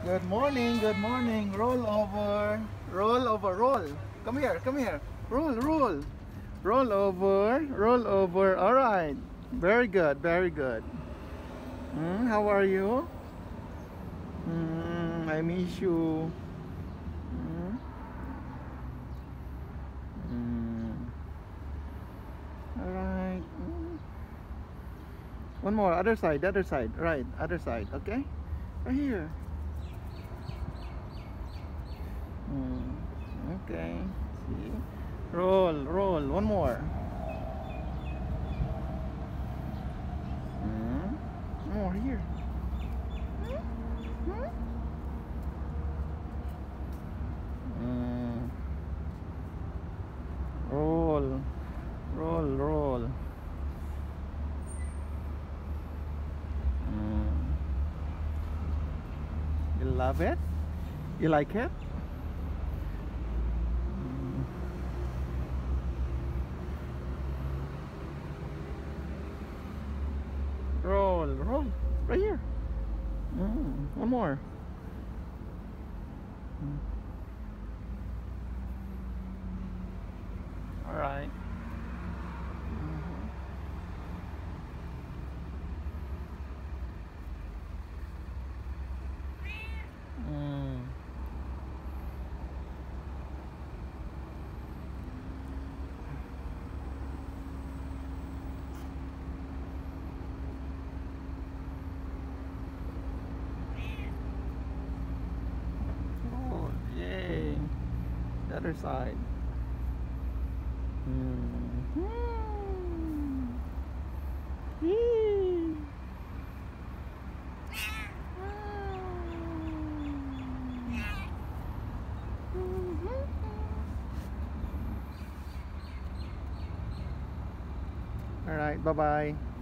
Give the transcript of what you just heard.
Good morning, good morning. Roll over, roll over, roll. Come here, come here. Roll, roll. Roll over, roll over. All right. Very good, very good. How are you? I miss you. Mm, mm. All right. One more, other side, the other side. Right, other side. Okay. Right here. Okay. See. Roll, roll. One more. More here. Mm. Roll, roll, roll. Mm. You love it? You like it? Roll, roll. Right here. One more. All right. Mm. Oh, yay. The other side. Yee. All right, bye-bye.